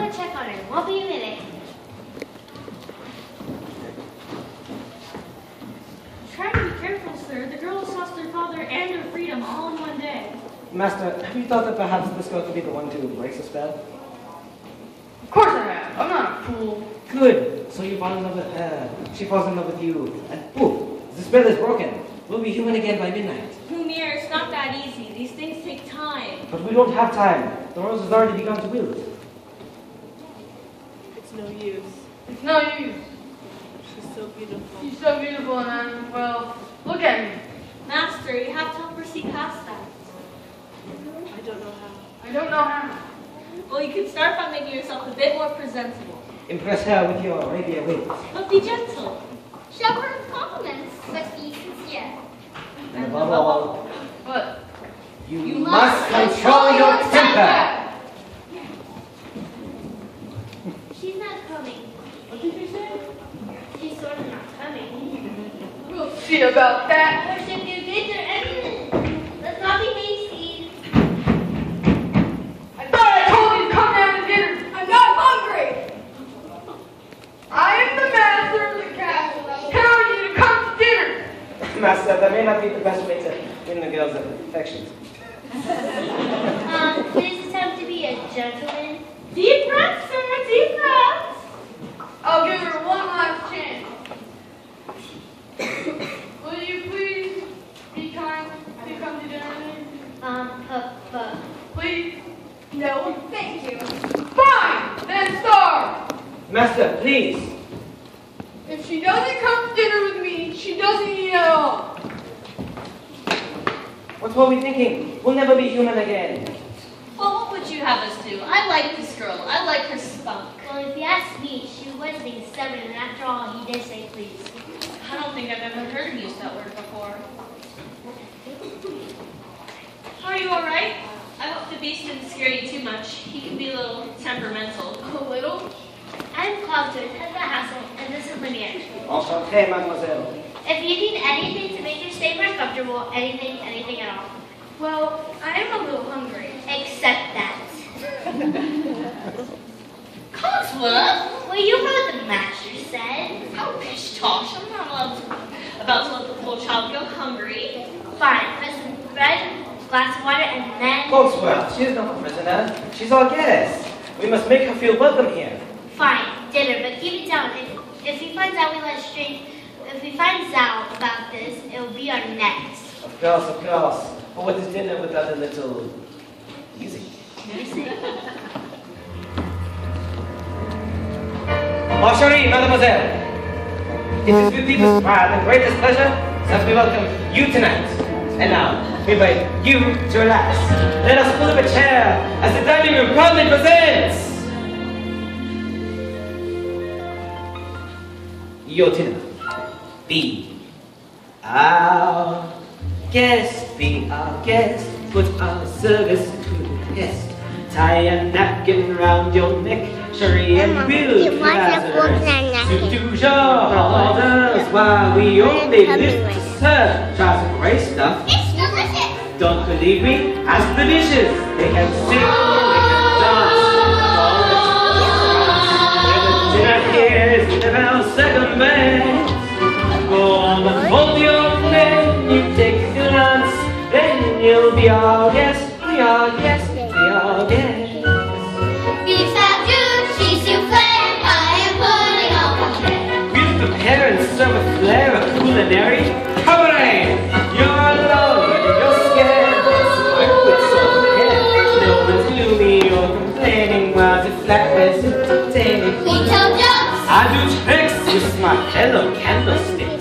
to check on her. Won't be a minute. Try to be careful, sir. The girl has lost her father and her freedom all in one day. Master, have you thought that perhaps this girl could be the one to break the spell? Of course I have. I'm not a fool. Good. So you fall in love with her. She falls in love with you. And poof, the spell is broken. We'll be human again by midnight. Lumire, it's not that easy. These things take time. But we don't have time. The rose has already begun to wilt. It's no use. It's no use. She's so beautiful. She's so beautiful, and well, look at me. Master, you have to help her see past that. I don't know how. I don't know how. Well, you can start by making yourself a bit more presentable. Impress her with your Arabia wit. But be gentle. Show her compliments, but be sincere. And above all, But you must control your temper. She's not coming. what did you say? She's sort of not coming. We'll see about that. Or should be good or anything. Let's not be hasty. I thought I told you to come down to dinner. I'm not hungry. I am the master of the castle. I'm telling you to come to dinner. Master, that may not be the best way to win the girl's affections. Please attempt to be a gentleman. Deep breaths, sir. Deep breaths. I'll give her one last chance. Will you please be kind to come to dinner with me? Please? No, thank you. Fine, then starve. Master, please. If she doesn't come to dinner with me, she doesn't eat at all. What were we thinking? We'll never be human again. Well, what would you have us do? I like this girl. I like her spunk. Well, if you ask me, she was being stubborn, and after all, he did say please. I don't think I've ever heard him use that word before. Are you all right? I hope the beast didn't scare you too much. He can be a little temperamental. A little? I'm Cogsworth at the hassle, and this is Lumire. Enchanté, mademoiselle. If you need anything to make your stay more comfortable, anything at all. Well, I am a little hungry. Except that. Cogsworth? Well, you heard what the master said. Oh, pish tosh. I'm not about to let the poor child go hungry. Fine, put some bread, glass of water, and then... Cogsworth, she is not a prisoner. She's our guest. We must make her feel welcome here. Fine, dinner, but keep it down. If he finds out if he finds out about this, it will be our next. Of course, of course. But what is dinner without a little music? Mon chéri, mademoiselle. It is with deepest pride and greatest pleasure that we welcome you tonight. And now, we invite you to relax. Let us pull up a chair as the dining room proudly presents your dinner. Be our guest, be our guest. Put our service to the test. Tie a napkin round your neck, Sherry, and we'll to do your orders while we only live to serve. Try some great stuff. It's delicious! Don't believe me? Ask the dishes. They can sing, they can dance. Dinner here is never second best. Go on and hold your menu, take a glance, then you'll be our guest, be our guest, be our guest. Beef salad, cheese souffle, I am putting on the tray. We'll prepare and serve a flair of culinary cabaret. You're alone, you're scared, but smart with some head. No one's gloomy or complaining while the flatbread's entertaining. We tell jokes. I do tricks with my yellow candlestick.